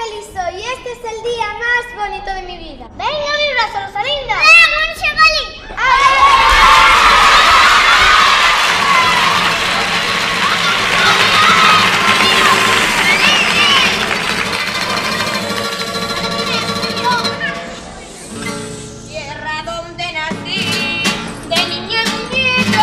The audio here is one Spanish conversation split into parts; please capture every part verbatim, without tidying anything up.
feliz soy. Este es el día más bonito de mi vida. ¡Venga, mi brazo, Rosalinda! ¡Eh, buen chavalín! Tierra donde nací, de niña en un nieto.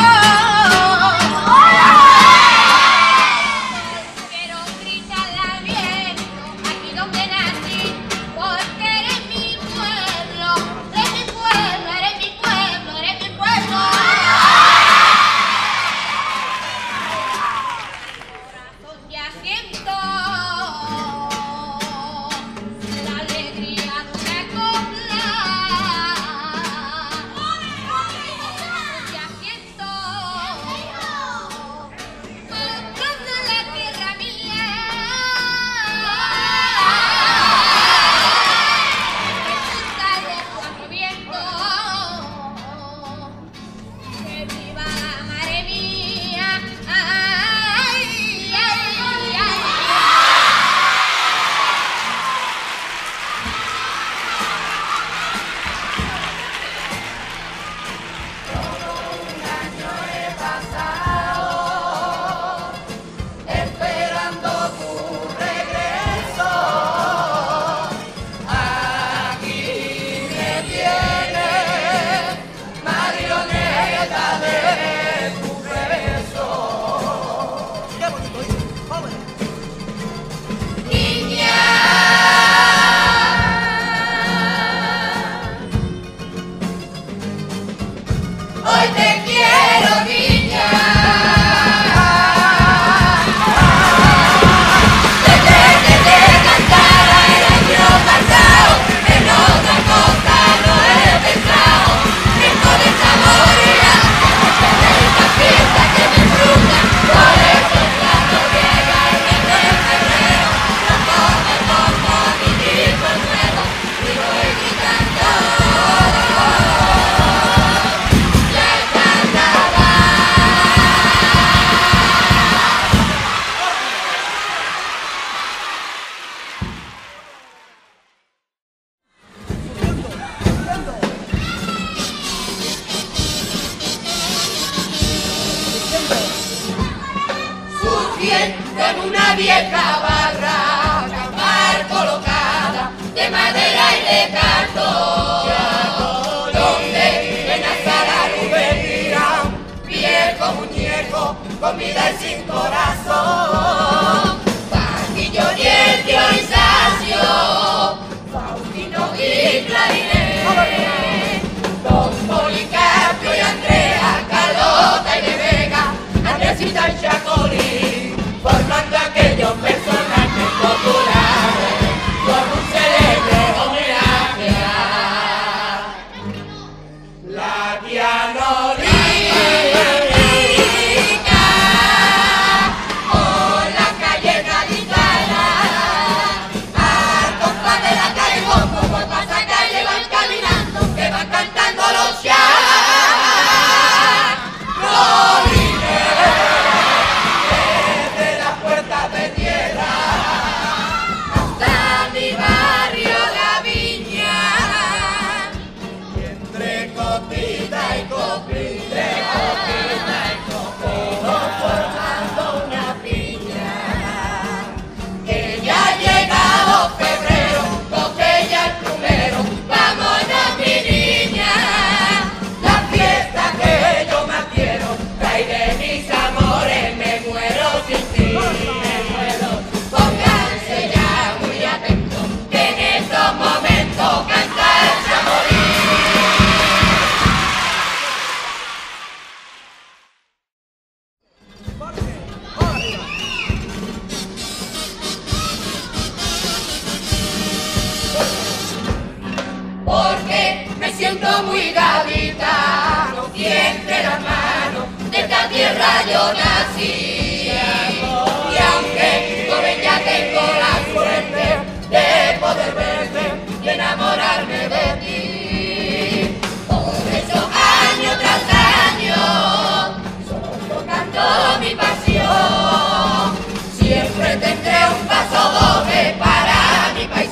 Quiero gritarla bien, aquí donde nací, porque eres mi pueblo, eres mi pueblo, eres mi pueblo, eres mi pueblo. Corazón ya siento la alegría de una copla. Ya siento otros de la tierra mía. Resulta de cuatro vientos. Que viva la madre mía. Ay, ay, ay, ay. Esperando tu regreso, aquí me tienes, marioneta de tu beso. ¡Qué bonito! ¡Joven! Niña, hoy te quiero, niña. Surgiendo en una vieja barraca, mal colocada, de madera y de cartón, donde en la sala juvenil, viejo muñeco, con vida y sin corazón, Paquillo y el Dionisacio, Faustino y Clarinet, Don Policarpio y Andrea, Carlota y de Vega, Andresita y Chacolí, formando aquellos personajes populares con un célebre homenaje a la tía Lolita o la calle gaditana, al compás de la calle Bombo, por pasa calle van caminando, que van cantando los ya. Porque me siento muy gaditano, y entre las manos de esta tierra yo nací. Y aunque joven ya tengo la suerte de poder verte y enamorarme de ti, por eso año tras año, solo tocando mi pasión, siempre tendré un paso doble para mi país.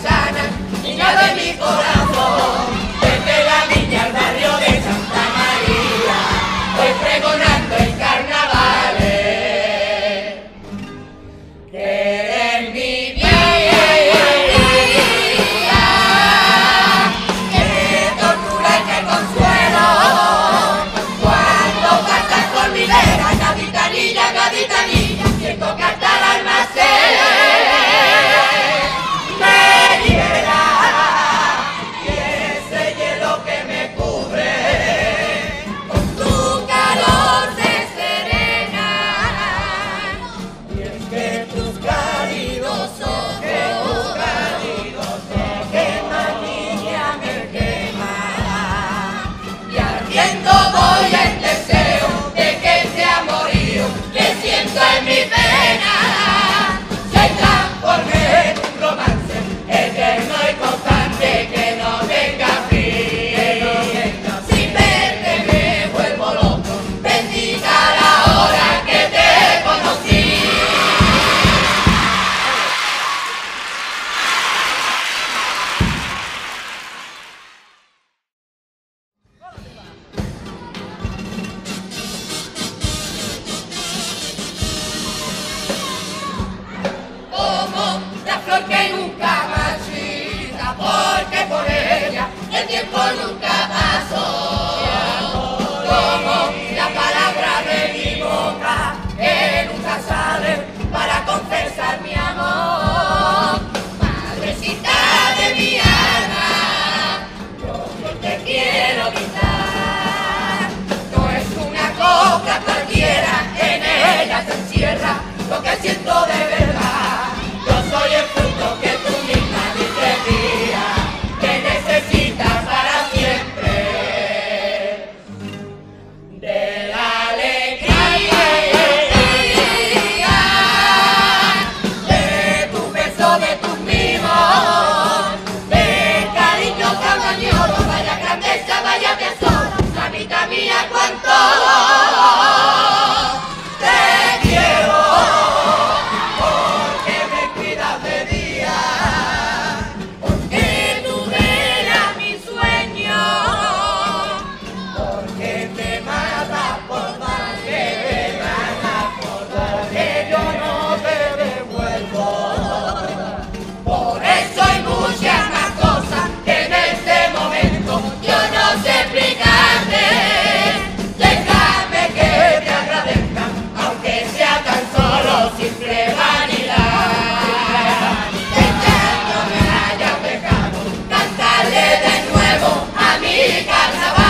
mía, cuánto te quiero, porque me cuidas de día, porque tú velas mi sueño, porque te matas por darme, te matas por darme, yo no te devuelvo. Por eso hay muchas más cosas que en este momento yo no sé explicarte. Déjame que te agradezca, aunque sea tan solo simple vanidad. Este año me hayas dejado cantarle de nuevo a mi carnaval.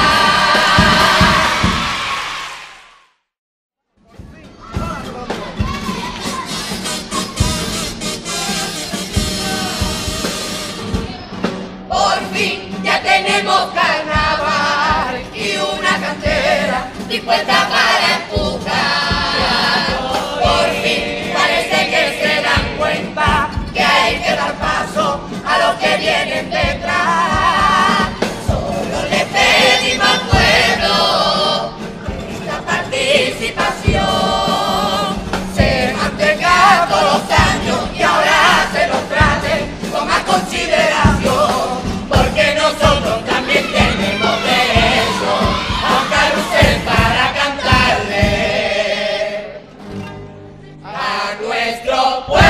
Por fin ya tenemos carnaval y una cantera dispuesta para empujar. Por fin parece que se dan cuenta que hay que dar paso a los que vienen detrás. Solo le pedimos al pueblo esta participación se mantenga todos los años y ahora se nos trate con más consideración. Porque nosotros también tenemos derecho a un carrusel para cantarle a nuestro pueblo.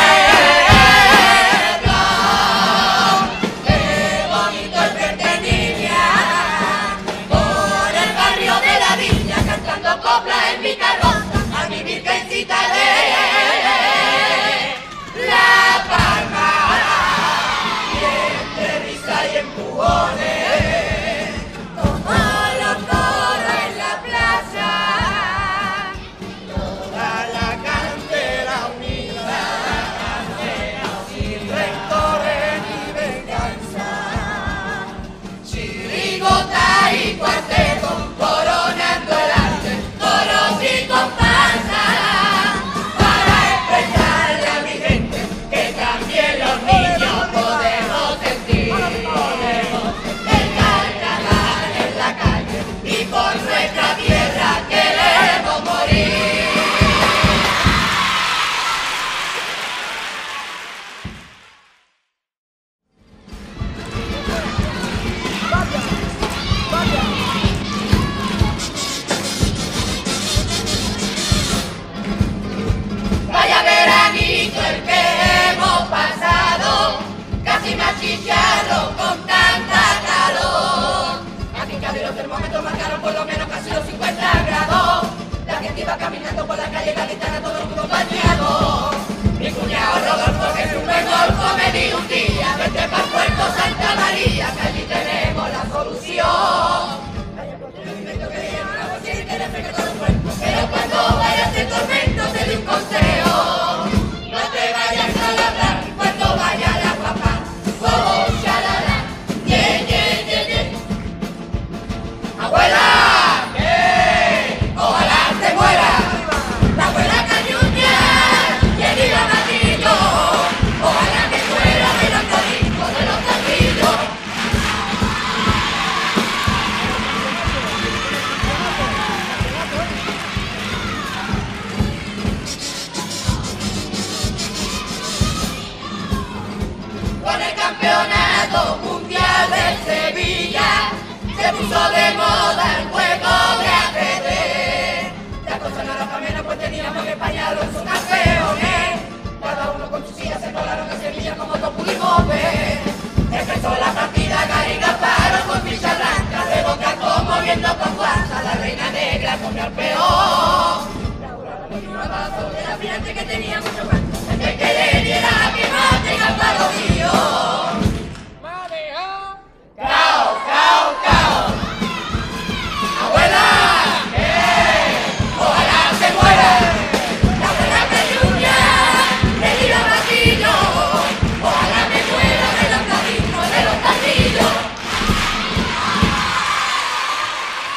Qué bonito es verte, niña, por el barrio de la Viña, cantando coplas en mi carroza a mi virgencita de La Palma. Y empujones, como los toros en la plaza, toda la cantera unida, sin rencores ni venganza, chirigota y cuarteto, coronando el arte, toros y comparsa, para expresarle a mi gente que también los niños podemos sentir. Por nuestra tierra queremos morir. Vaya veranito el que hemos pasado, casi machicharro con tanta calor. Aquí cabe los termómetros marcaron por lo menos casi los cincuenta grados. La gente iba caminando por la calle Gaditana, todo el mundo bañado. Mi cuñado Rodolfo, que es un buen golfo, me dijo un día: vete para Puerto Santa María, que allí tenemos la solución. Pero cuando vayas en tormento te di un consejo: no te vayas a labrar cuando vaya la guapa. Oh, chalala, ye, ye, ye, ye. ¡Abuela! ¡Eh! ¡Ojalá se muera! ¡La abuela Cañuña! ¡Y el Iván Matillo! ¡Ojalá que fuera de los codicos, de los castillos! Con el campeonato mundial de Sevilla se puso de moda el juego de ajedrez. La cosa no era para menos, pues teníamos que España en sus campeones. Cada uno con su silla se colaron a Sevilla como todos pudimos ver. Empezó la partida Gary Gasparo con ficha blanca, de Boca como viendo con guasa, la reina negra comió al peón. Laura continuaba sobre la pirante que tenía mucho más, desde que le diera que mate Gasparo mío. ¡Cao, cao, cao! ¡Abuela! ¡Eh! ¡Ojalá se muera! ¡La abuela Cañuña! ¡El Iván Matillo! ¡Ojalá me muera de los caminos, de los castillos!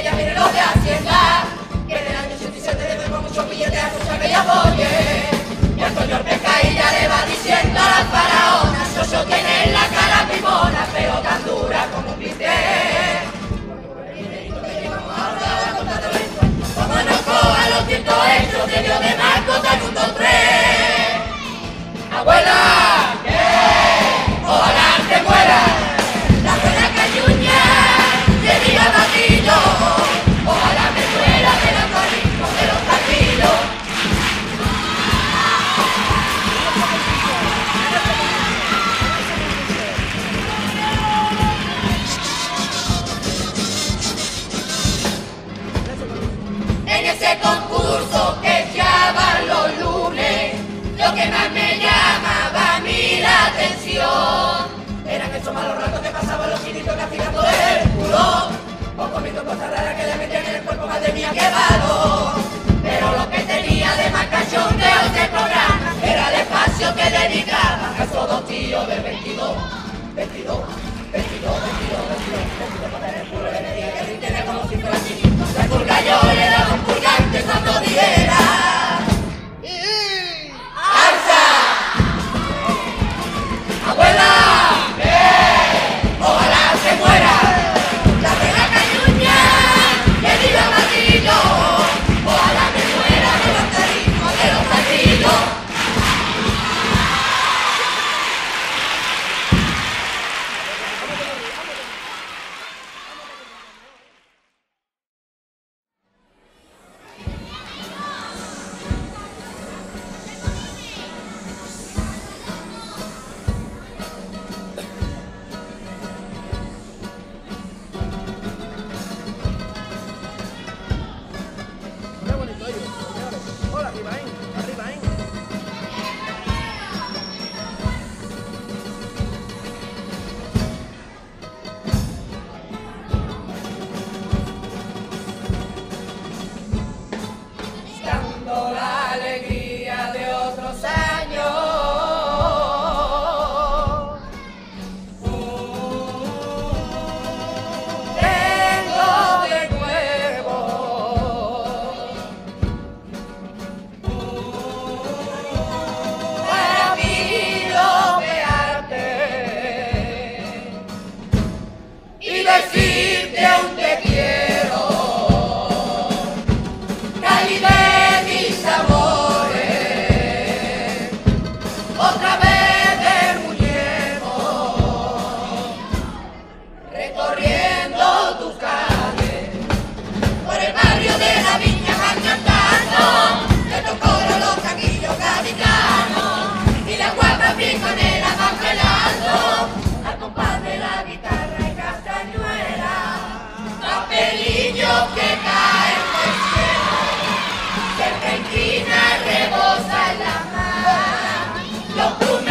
ya miren los de Hacienda, que en el año ochenta y siete debemos muchos billetes a escuchar que ella apoye. Y Antonio el Pescailla le va diciendo a las faraonas, Xoxo tiene la cara pimona, pero tan dura como un bistec. Como nos coja los cientos hechos, de Dios de mascota en un dos tres. Abuela, ¿qué? Ojalá te muera. La buena cañuña, que diga Batillo. Ojalá me muera de los corridos, de los taquillos. En ese concurso que echaban los lunes, lo que más me llamaba a mí la atención eran esos malos ratos que pasaban los chinitos castigando el culo, o comiendo cosas raras que le metían en el cuerpo, madre mía, qué valor. Pero lo que tenía de más cachondeo este programa era el espacio que dedicaban a esos dos tíos del veintidós, veintidós, veintidós, veintidós, veintidós, para el culo le metía que rintiera como si fuera chinito. La purga yo le daba un purgante cuando dijera ¡Alza! ¡Abuela! ¡Eh! ¡Ojalá se muera! ¡La buena cañuña! ¡Que viva Batillo! ¡Ojalá me muera de los tarismos, de los taquillos! La alegría de otros años, tengo de nuevo para piropearte y decirte aún te quiero. Otra vez de muñeco, recorriendo tus calles, por el barrio de la Viña van cantando, de tu coro los taquillos gaditanos, y las guapas piconeras van bailando, al compás de la guitarra y castañuela, papelillos que caen del cielo, serpentina rebosa en la mar. Los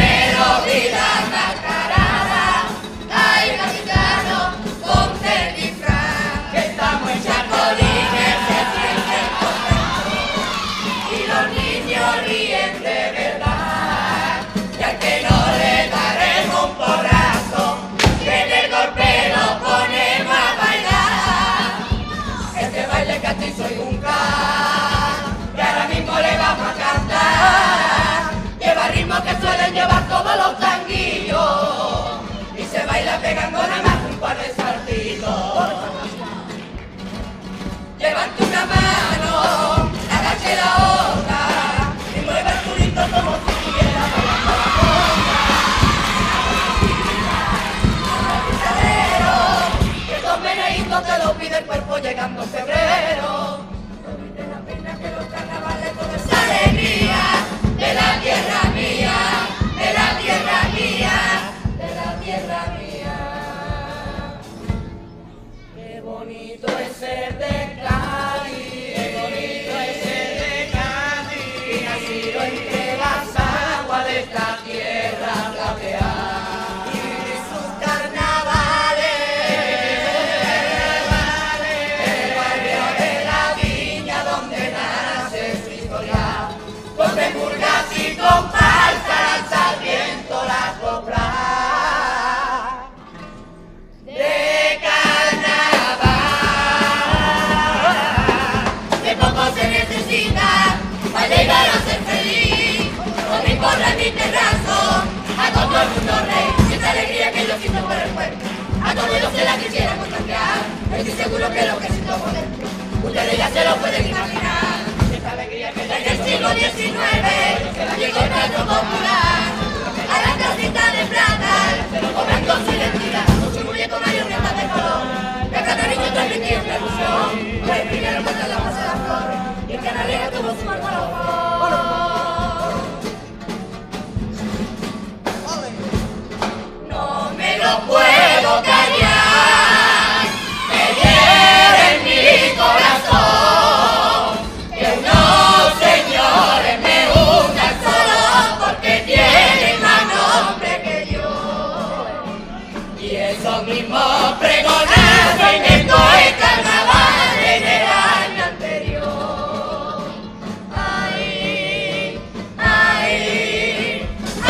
mi terrazo, a todo el mundo rey, esa alegría que yo siento por el pueblo, a todos los que la quisieran contagiar, estoy seguro que lo que siento por dentro, ustedes ya se lo pueden imaginar, esta alegría que desde el siglo diecinueve llegó el teatro popular, a la casita de plata, cobrando su identidad, con su muñeco marioneta de color, de cada niño transmitió una ilusión, fue el primero cuando la pasó la flor, y el canalero tuvo su marco. No me lo puedo callar, me hiere en mi corazón, que unos señores me hundan solo porque tienen más nombre que yo. Y eso mismo pregonado en el Coe Carnaval en el año anterior. Ay, ay,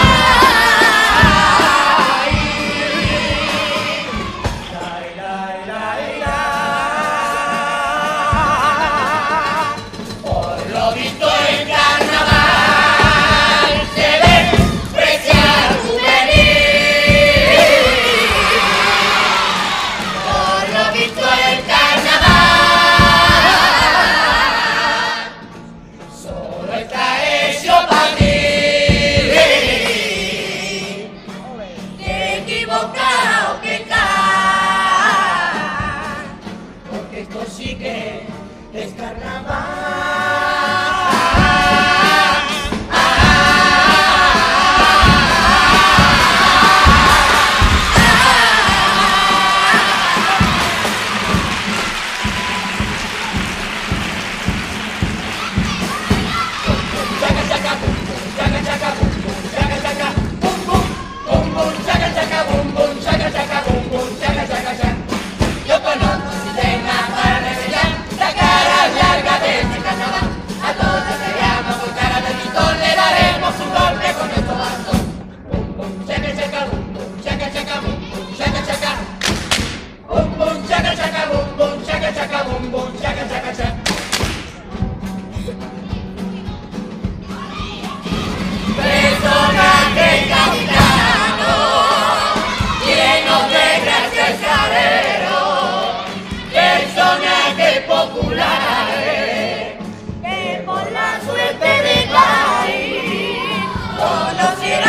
es carnaval. Chaca chaca bum bum, chaca chaca bum bum, chaca chaca bum bum, bum bum, chaca chaca bum bum, chaca chaca bum bum, chaca chaca chaca. Yo conozco un sistema para revelar la cara larga de este carnaval. A todos los que llaman por cara de pistón le daremos un golpe con nuestro bastón. Bum bum, chaca chaca bum bum, chaca chaca bum bum, chaca chaca. Bum bum, chaca chaca bum bum, chaca chaca bum bum, chaca chaca chaca. Personaje capitano, lleno de gracia y salero, personaje popular, que por la suerte de caer conocieron